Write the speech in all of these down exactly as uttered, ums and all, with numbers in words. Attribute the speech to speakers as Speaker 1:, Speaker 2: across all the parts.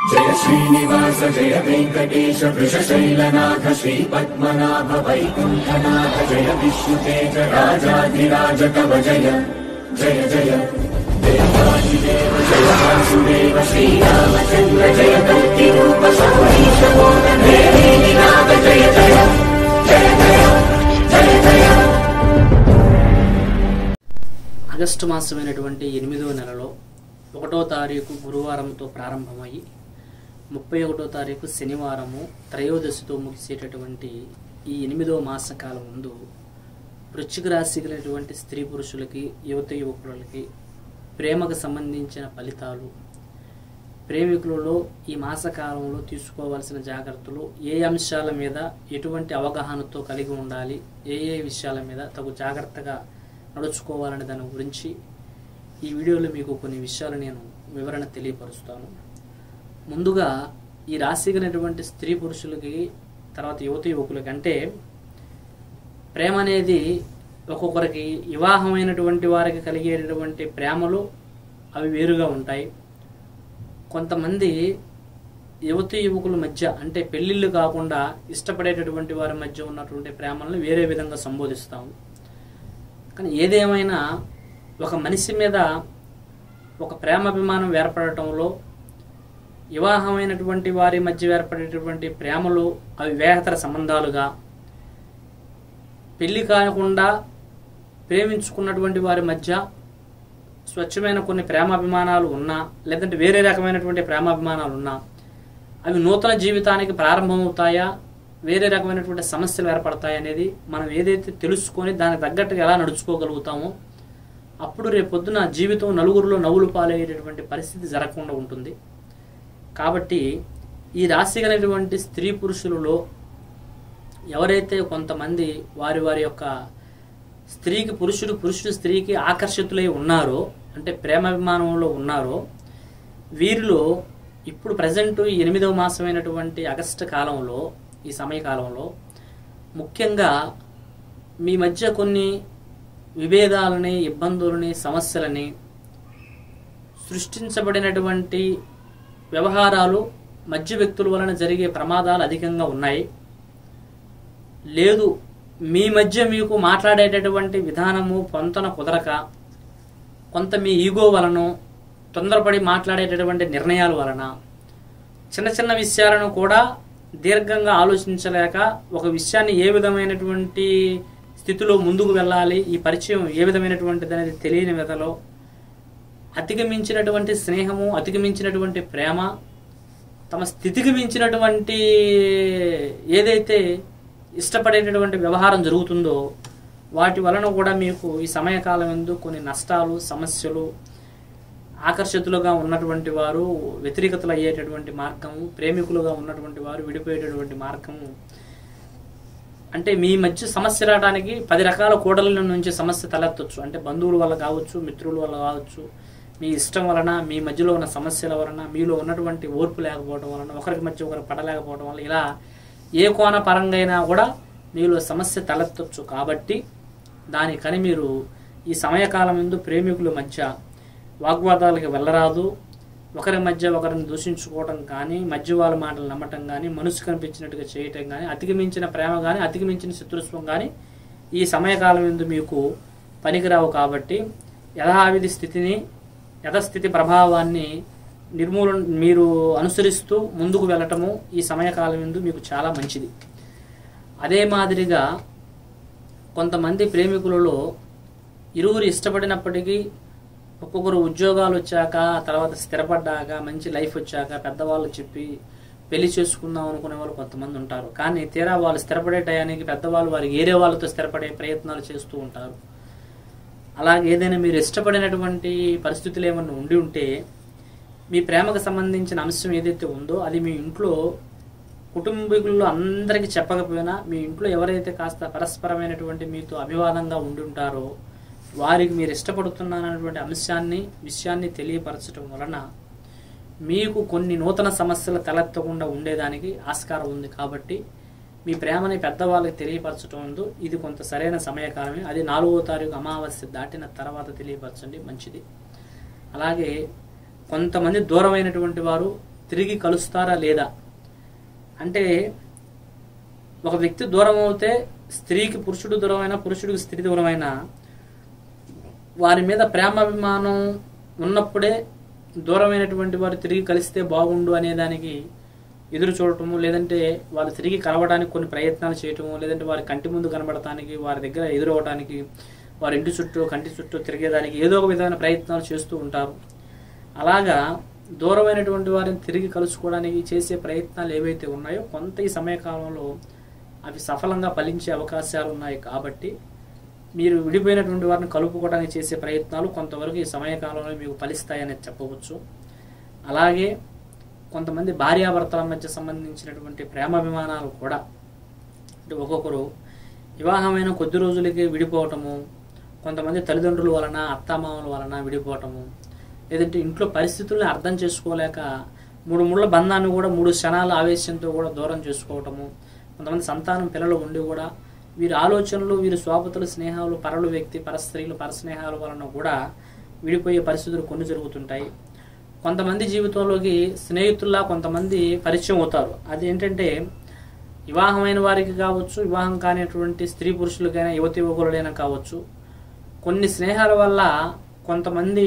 Speaker 1: जय श्रीनिवास जय वेंकटेश वृषशैलनाथ श्री पद्मनाभ वैकुंठनाथ जय विष्णुतेज राजाधिराज तव जय जय जय देवादिदेव जय वासुदेव श्रीरामचंद्र जय कल्किरूप शौरीश मोदन देवीनाथ जय जय जय जय जय जय।
Speaker 2: ఆగస్టు మాసమైనటువంటి ఎనిమిదవ నెలలో ఒకటో తారీఖు గురువారంతో ప్రారంభమయ్యి ముప్పై ఒకటో తారీఖు శనివారము త్రయోదశితో ముగిసేటటువంటి ఈ ఎనిమిదవ మాసకాలం ముందు వృశ్చిక రాశి కలిగినటువంటి స్త్రీ పురుషులకి యువత యువకులకి ప్రేమకు సంబంధించిన ఫలితాలు, ప్రేమికులలో ఈ మాసకాలంలో తీసుకోవాల్సిన జాగ్రత్తలు, ఏ అంశాల మీద ఎటువంటి అవగాహనతో కలిగి ఉండాలి, ఏ ఏ విషయాల మీద తగు జాగ్రత్తగా నడుచుకోవాలనే దాని గురించి ఈ వీడియోలో మీకు కొన్ని విషయాలు నేను వివరణ తెలియపరుస్తాను. ముందుగా ఈ రాశి కలిగినటువంటి స్త్రీ పురుషులకి తర్వాత యువత యువకులకి అంటే ప్రేమ అనేది ఒక్కొక్కరికి వివాహమైనటువంటి వారికి కలిగేటటువంటి ప్రేమలు అవి వేరుగా ఉంటాయి. కొంతమంది యువత యువకుల మధ్య అంటే పెళ్ళిళ్ళు కాకుండా ఇష్టపడేటటువంటి వారి మధ్య ఉన్నటువంటి ప్రేమలను వేరే విధంగా సంబోధిస్తాము. కానీ ఏదేమైనా ఒక మనిషి మీద ఒక ప్రేమాభిమానం ఏర్పడటంలో వివాహమైనటువంటి వారి మధ్య ఏర్పడేటటువంటి ప్రేమలు అవి వివాహేతర సంబంధాలుగా, పెళ్లి కాకుండా ప్రేమించుకున్నటువంటి వారి మధ్య స్వచ్ఛమైన కొన్ని ప్రేమాభిమానాలు ఉన్నా లేదంటే వేరే రకమైనటువంటి ప్రేమాభిమానాలు ఉన్నా అవి నూతన జీవితానికి ప్రారంభమవుతాయా, వేరే రకమైనటువంటి సమస్యలు ఏర్పడతాయి అనేది మనం ఏదైతే తెలుసుకొని దానికి తగ్గట్టుగా ఎలా నడుచుకోగలుగుతామో అప్పుడు రేపొద్దున జీవితం నలుగురిలో నవ్వులు పాలయ్యేటటువంటి పరిస్థితి జరగకుండా ఉంటుంది. కాబట్టి ఈ రాశి కలిగినటువంటి స్త్రీ పురుషులలో ఎవరైతే కొంతమంది వారి వారి యొక్క స్త్రీకి పురుషుడు పురుషుడు స్త్రీకి ఆకర్షితులై ఉన్నారో అంటే ప్రేమాభిమానంలో ఉన్నారో వీరిలో ఇప్పుడు ప్రజెంట్ ఈ ఎనిమిదవ మాసమైనటువంటి ఆగస్టు కాలంలో ఈ సమయకాలంలో ముఖ్యంగా మీ మధ్య కొన్ని విభేదాలని, ఇబ్బందులని, సమస్యలని సృష్టించబడినటువంటి వ్యవహారాలు మధ్య వ్యక్తుల వలన జరిగే ప్రమాదాలు అధికంగా ఉన్నాయి. లేదు మీ మధ్య మీకు మాట్లాడేటటువంటి విధానము పొంతన కుదరక కొంత మీ ఈగో వలన తొందరపడి మాట్లాడేటటువంటి నిర్ణయాల వలన చిన్న చిన్న విషయాలను కూడా దీర్ఘంగా ఆలోచించలేక ఒక విషయాన్ని ఏ విధమైనటువంటి స్థితిలో ముందుకు వెళ్ళాలి, ఈ పరిచయం ఏ విధమైనటువంటిది అనేది తెలియని విధలో అతిగమించినటువంటి స్నేహము, అతిగమించినటువంటి ప్రేమ, తమ స్థితికి మించినటువంటి ఏదైతే ఇష్టపడేటటువంటి వ్యవహారం జరుగుతుందో వాటి వలన కూడా మీకు ఈ సమయకాలం ఎందు కొన్ని నష్టాలు, సమస్యలు, ఆకర్షితులుగా ఉన్నటువంటి వారు వ్యతిరేకతలు అయ్యేటటువంటి మార్గము, ప్రేమికులుగా ఉన్నటువంటి వారు విడిపోయేటటువంటి మార్గము, అంటే మీ మధ్య సమస్య రావడానికి పది రకాల కూడల నుంచి సమస్య తలెత్తొచ్చు. అంటే బంధువుల వల్ల కావచ్చు, మిత్రుల వల్ల కావచ్చు, మీ ఇష్టం వలన, మీ మధ్యలో ఉన్న సమస్యల వలన, మీలో ఉన్నటువంటి ఓర్పు లేకపోవడం వలన, ఒకరికి మధ్య ఒకరు పడలేకపోవడం వల్ల ఇలా ఏ కోణ పరంగా అయినా కూడా మీలో సమస్య తలెత్తొచ్చు. కాబట్టి దానికని మీరు ఈ సమయకాలం ముందు ప్రేమికుల మధ్య వాగ్వాదాలకి వెళ్ళరాదు. ఒకరి మధ్య ఒకరిని దూషించుకోవటం కానీ, మధ్య వాళ్ళ మాటలు నమ్మటం కానీ, మనసు కనిపించినట్టుగా చేయటం కానీ, అతిగమించిన ప్రేమ కానీ, అతిగమించిన శత్రుత్వం కానీ ఈ సమయకాలం ముందు మీకు పనికిరావు. కాబట్టి యథావిధి స్థితిని, యథస్థితి ప్రభావాన్ని నిర్మూలన మీరు అనుసరిస్తూ ముందుకు వెళ్ళటము ఈ సమయకాలం ముందు మీకు చాలా మంచిది. అదే మాదిరిగా కొంతమంది ప్రేమికులలో ఇరువురు ఇష్టపడినప్పటికీ ఒక్కొక్కరు ఉద్యోగాలు వచ్చాక, తర్వాత స్థిరపడ్డాక, మంచి లైఫ్ వచ్చాక పెద్దవాళ్ళు చెప్పి పెళ్లి చేసుకుందాం అనుకునే వాళ్ళు కొంతమంది ఉంటారు. కానీ తీరా వాళ్ళు స్థిరపడే టయానికి పెద్దవాళ్ళు వారికి ఏరే వాళ్ళతో స్థిరపడే ప్రయత్నాలు చేస్తూ ఉంటారు. అలాగే ఏదైనా మీరు ఇష్టపడినటువంటి పరిస్థితులు ఏమన్నా ఉండి ఉంటే మీ ప్రేమకు సంబంధించిన అంశం ఏదైతే ఉందో అది మీ ఇంట్లో కుటుంబీకుల్లో అందరికీ చెప్పకపోయినా మీ ఇంట్లో ఎవరైతే కాస్త పరస్పరమైనటువంటి మీతో అభివాదంగా ఉండి ఉంటారో వారికి మీరు ఇష్టపడుతున్నారనేటువంటి అంశాన్ని విషయాన్ని తెలియపరచడం వలన మీకు కొన్ని నూతన సమస్యలు తలెత్తకుండా ఉండేదానికి ఆస్కారం ఉంది. కాబట్టి మీ ప్రేమని పెద్దవాళ్ళకి తెలియపరచడం ఉందో ఇది కొంత సరైన సమయకాలమే. అది నాలుగో తారీఖు అమావాస్య దాటిన తర్వాత తెలియపరచండి, మంచిది. అలాగే కొంతమంది దూరమైనటువంటి వారు తిరిగి కలుస్తారా లేదా అంటే, ఒక వ్యక్తి దూరం అవుతే స్త్రీకి పురుషుడు దూరమైన, పురుషుడికి స్త్రీ దూరమైన, వారి మీద ప్రేమాభిమానం ఉన్నప్పుడే దూరమైనటువంటి వారు తిరిగి కలిస్తే బాగుండు అనే దానికి ఎదురు చూడటము, లేదంటే వాళ్ళు తిరిగి కలవడానికి కొన్ని ప్రయత్నాలు చేయటము, లేదంటే వారి కంటి ముందు కనబడటానికి, వారి దగ్గర ఎదురవటానికి, వారి ఇంటి చుట్టూ కంటి చుట్టూ తిరిగేదానికి ఏదో ఒక విధమైన ప్రయత్నాలు చేస్తూ ఉంటారు. అలాగా దూరమైనటువంటి వారిని తిరిగి కలుసుకోవడానికి చేసే ప్రయత్నాలు ఏవైతే ఉన్నాయో కొంత ఈ సమయకాలంలో అవి సఫలంగా ఫలించే అవకాశాలు ఉన్నాయి. కాబట్టి మీరు విడిపోయినటువంటి వారిని కలుపుకోవడానికి చేసే ప్రయత్నాలు కొంతవరకు ఈ సమయకాలంలో మీకు ఫలిస్తాయని చెప్పవచ్చు. అలాగే కొంతమంది భార్యాభర్తల మధ్య సంబంధించినటువంటి ప్రేమాభిమానాలు కూడా, అంటే ఒక్కొక్కరు వివాహమైన కొద్ది రోజులకి విడిపోవటము, కొంతమంది తల్లిదండ్రుల వలన, అత్తామామల వలన విడిపోవటము, లేదంటే ఇంట్లో పరిస్థితుల్ని అర్థం చేసుకోలేక మూడు ముళ్ళ బంధాన్ని కూడా మూడు క్షణాల ఆవేశంతో కూడా దూరం చేసుకోవటము, కొంతమంది సంతానం పిల్లలు ఉండి కూడా వీరి ఆలోచనలు, వీరి స్వాపతులు, స్నేహాలు, పరలు వ్యక్తి, పరస్త్రీలు, పరస్నేహాల వలన కూడా విడిపోయే పరిస్థితులు కొన్ని జరుగుతుంటాయి. కొంతమంది జీవితంలోకి స్నేహితుల్లా కొంతమంది పరిచయం అవుతారు. అది ఏంటంటే వివాహమైన వారికి కావచ్చు, వివాహం కానిటువంటి స్త్రీ పురుషులకైనా, యువతి యువకులైనా కావచ్చు, కొన్ని స్నేహాల వల్ల కొంతమంది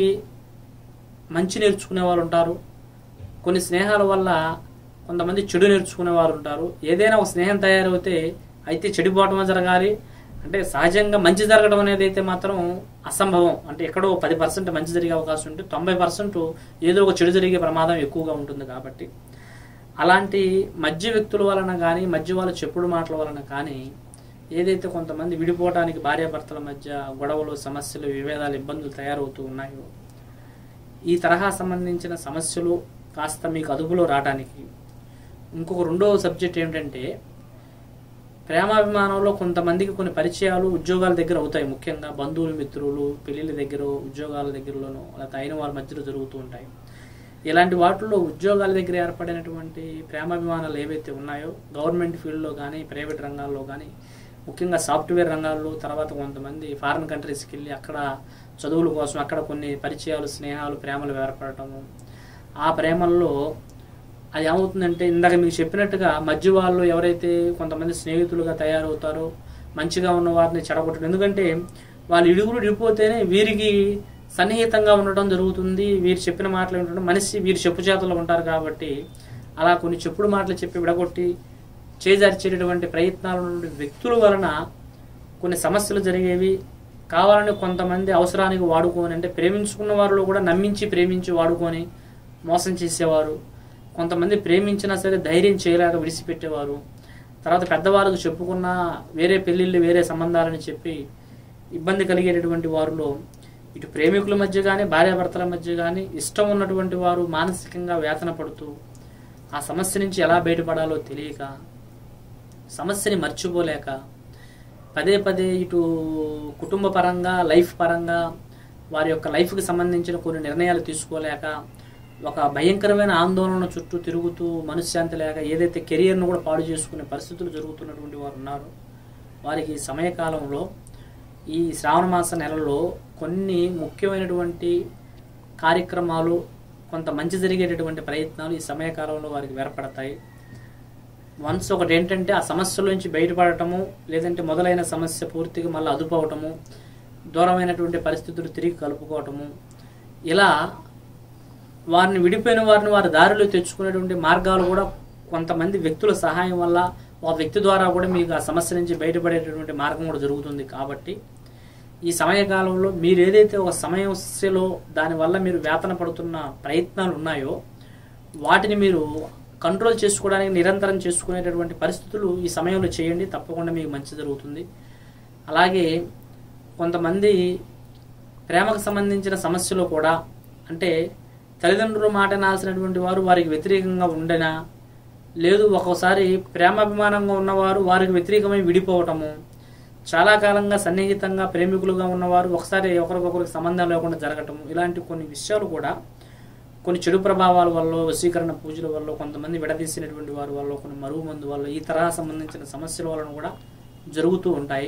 Speaker 2: మంచి నేర్చుకునే వాళ్ళు ఉంటారు, కొన్ని స్నేహాల వల్ల కొంతమంది చెడు నేర్చుకునే వారు ఉంటారు. ఏదైనా ఒక స్నేహం తయారవుతే అయితే చెడిపోవటమే జరగాలి అంటే, సహజంగా మంచి జరగడం అనేది అయితే మాత్రం అసంభవం. అంటే ఎక్కడో పది పర్సెంట్ మంచి జరిగే అవకాశం ఉంటే తొంభై పర్సెంట్ ఏదో ఒక చెడు జరిగే ప్రమాదం ఎక్కువగా ఉంటుంది. కాబట్టి అలాంటి మధ్య వ్యక్తుల వలన కానీ, మధ్య వాళ్ళ చెప్పుడు మాటల వలన కానీ ఏదైతే కొంతమంది విడిపోవడానికి భార్యాభర్తల మధ్య గొడవలు, సమస్యలు, విభేదాలు, ఇబ్బందులు తయారవుతూ ఉన్నాయో, ఈ తరహా సంబంధించిన సమస్యలు కాస్త మీకు అదుపులో రావడానికి ఇంకొక రెండో సబ్జెక్ట్ ఏమిటంటే, ప్రేమాభిమానంలో కొంతమందికి కొన్ని పరిచయాలు ఉద్యోగాల దగ్గర అవుతాయి. ముఖ్యంగా బంధువులు, మిత్రులు, పెళ్లిళ్ళ దగ్గర, ఉద్యోగాల దగ్గరలోనూ లేకపోతే అయిన వారి మధ్యలో జరుగుతూ ఉంటాయి. ఇలాంటి వాటిల్లో ఉద్యోగాల దగ్గర ఏర్పడినటువంటి ప్రేమాభిమానాలు ఏవైతే ఉన్నాయో, గవర్నమెంట్ ఫీల్డ్లో కానీ, ప్రైవేట్ రంగాల్లో కానీ, ముఖ్యంగా సాఫ్ట్వేర్ రంగాల్లో, తర్వాత కొంతమంది ఫారిన్ కంట్రీస్కి వెళ్ళి అక్కడ చదువుల కోసం అక్కడ కొన్ని పరిచయాలు, స్నేహాలు, ప్రేమలు ఏర్పడటము, ఆ ప్రేమల్లో అది ఏమవుతుందంటే ఇందాక మీకు చెప్పినట్టుగా మధ్య వాళ్ళు ఎవరైతే కొంతమంది స్నేహితులుగా తయారవుతారో మంచిగా ఉన్న వారిని చెడగొట్టడం. ఎందుకంటే వాళ్ళు ఇడుగురు ఇడిపోతేనే వీరికి సన్నిహితంగా ఉండటం జరుగుతుంది, వీరు చెప్పిన మాటలు వింటడం, మనిషి వీరి చెప్పు చేతల్లో ఉంటారు. కాబట్టి అలా కొన్ని చెప్పుడు మాటలు చెప్పి విడగొట్టి చేజార్చేటటువంటి ప్రయత్నాలు ఉన్న వ్యక్తుల వలన కొన్ని సమస్యలు జరిగేవి. కావాలని కొంతమంది అవసరానికి వాడుకొని, అంటే ప్రేమించుకున్న వారిలో కూడా నమ్మించి ప్రేమించి వాడుకొని మోసం చేసేవారు, కొంతమంది ప్రేమించినా సరే ధైర్యం చేయలేక విడిచిపెట్టేవారు, తర్వాత పెద్దవాళ్ళకు చెప్పుకున్న వేరే పెళ్ళిళ్ళు, వేరే సంబంధాలని చెప్పి ఇబ్బంది కలిగేటటువంటి వారిలో ఇటు ప్రేమికుల మధ్య కానీ, భార్యాభర్తల మధ్య కానీ ఇష్టం ఉన్నటువంటి వారు మానసికంగా వేతన పడుతూ ఆ సమస్య నుంచి ఎలా బయటపడాలో తెలియక, సమస్యని మర్చిపోలేక, పదే పదే ఇటు కుటుంబ పరంగా, లైఫ్ పరంగా వారి యొక్క లైఫ్కి సంబంధించిన కొన్ని నిర్ణయాలు తీసుకోలేక, ఒక భయంకరమైన ఆందోళన చుట్టూ తిరుగుతూ మనశ్శాంతి లేక ఏదైతే కెరియర్ను కూడా పాడు చేసుకునే పరిస్థితులు జరుగుతున్నటువంటి వారు ఉన్నారు. వారికి సమయకాలంలో ఈ శ్రావణ మాస నెలలో కొన్ని ముఖ్యమైనటువంటి కార్యక్రమాలు, కొంత మంచి జరిగేటటువంటి ప్రయత్నాలు ఈ సమయకాలంలో వారికి ఏర్పడతాయి. వన్స్ ఒకటి ఏంటంటే ఆ సమస్యల నుంచి బయటపడటము, లేదంటే మొదలైన సమస్య పూర్తిగా మళ్ళీ అదుపు అవటము, దూరమైనటువంటి పరిస్థితులు తిరిగి కలుపుకోవటము, ఇలా వారిని విడిపోయిన వారిని వారి దారిలో తెచ్చుకునేటువంటి మార్గాలు కూడా కొంతమంది వ్యక్తుల సహాయం వల్ల, ఆ వ్యక్తి ద్వారా కూడా మీకు ఆ సమస్య నుంచి బయటపడేటటువంటి మార్గం కూడా జరుగుతుంది. కాబట్టి ఈ సమయకాలంలో మీరు ఏదైతే ఒక సమస్యలో దానివల్ల మీరు వేతన పడుతున్న ప్రయత్నాలు ఉన్నాయో వాటిని మీరు కంట్రోల్ చేసుకోవడానికి నిరంతరం చేసుకునేటటువంటి పరిస్థితులు ఈ సమయంలో చేయండి, తప్పకుండా మీకు మంచి జరుగుతుంది. అలాగే కొంతమంది ప్రేమకు సంబంధించిన సమస్యలో కూడా, అంటే తల్లిదండ్రుల మాట నాల్సినటువంటి వారు వారికి వ్యతిరేకంగా ఉండనా, లేదు ఒక్కోసారి ప్రేమాభిమానంగా ఉన్నవారు వారికి వ్యతిరేకమై విడిపోవటము, చాలా కాలంగా సన్నిహితంగా ప్రేమికులుగా ఉన్నవారు ఒకసారి ఒకరికొకరికి సంబంధం లేకుండా జరగటము, ఇలాంటి కొన్ని విషయాలు కూడా కొన్ని చెడు ప్రభావాల వల్ల, వశీకరణ పూజల వల్ల, కొంతమంది విడదీసినటువంటి వారి వల్ల, కొన్ని మరుగు మందు వల్ల, ఈ తరహా సంబంధించిన సమస్యల వలన కూడా జరుగుతూ ఉంటాయి.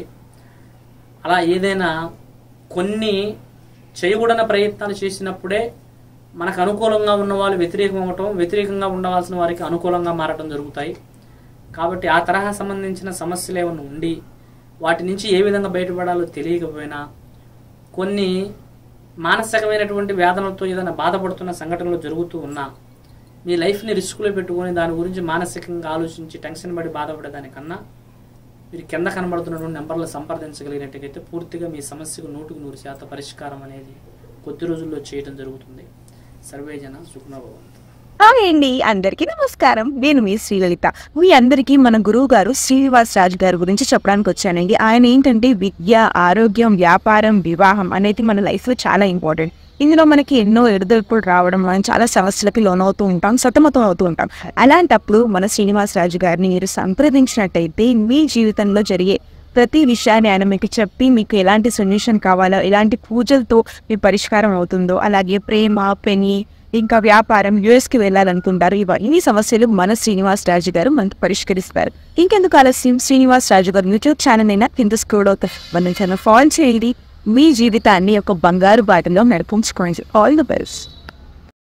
Speaker 2: అలా ఏదైనా కొన్ని చేయకూడని ప్రయత్నాలు చేసినప్పుడే మనకు అనుకూలంగా ఉన్న వాళ్ళు వ్యతిరేకం అవ్వటం, వ్యతిరేకంగా ఉండవలసిన వారికి అనుకూలంగా మారటం జరుగుతాయి. కాబట్టి ఆ తరహా సంబంధించిన సమస్యలు ఏమైనా ఉండి వాటి నుంచి ఏ విధంగా బయటపడాలో తెలియకపోయినా, కొన్ని మానసికమైనటువంటి వేదనలతో ఏదైనా బాధపడుతున్న సంఘటనలు జరుగుతూ ఉన్నా, మీ లైఫ్ని రిస్క్లో పెట్టుకొని దాని గురించి మానసికంగా ఆలోచించి టెన్షన్ పడి బాధపడేదానికన్నా మీరు కింద కనబడుతున్నటువంటి నెంబర్లు సంప్రదించగలిగినట్టుగైతే పూర్తిగా మీ సమస్యకు నూటికి నూరు శాతం పరిష్కారం అనేది కొద్ది రోజుల్లో చేయడం జరుగుతుంది. సర్వేజన సుఖనో భవంతు.
Speaker 3: హాయ్ అండి, అందరికీ నమస్కారం. నేను మీ శ్రీలలిత. మీ అందరికీ మన గురువు గారు శ్రీనివాస్ రాజు గారి గురించి చెప్పడానికి వచ్చానండి. ఆయన ఏంటంటే విద్య, ఆరోగ్యం, వ్యాపారం, వివాహం అనేది మన లైఫ్లో చాలా ఇంపార్టెంట్. ఇందులో మనకి ఎన్నో ఎడుదొడుపులు రావడం, మనం చాలా సమస్యలకి లోనవుతూ ఉంటాం, సతమతం అవుతూ ఉంటాం. అలాంటప్పుడు మన శ్రీనివాస్ రాజు గారిని మీరు సంప్రదించినట్టయితే మీ జీవితంలో జరిగే ప్రతి విషయాన్ని ఆయన మీకు చెప్పి మీకు ఎలాంటి సొల్యూషన్ కావాలో, ఎలాంటి పూజలతో మీ పరిష్కారం అవుతుందో, అలాగే ప్రేమ, పెని, ఇంకా వ్యాపారం, యూఎస్కి వెళ్ళాలనుకుంటారు, ఇవన్నీ సమస్యలు మన శ్రీనివాస్ రాజు గారు మనకు పరిష్కరిస్తారు. ఇంకెందుకు ఆలస్యం, శ్రీనివాస్ రాజు గారు యూట్యూబ్ ఛానల్ అయినా కింద స్క్రోల్ అవుతారు, మన ఛానల్ ఫాలో చేయండి. మీ జీవితాన్ని ఒక బంగారు బాటలో నడిపించుకోండి. All the best.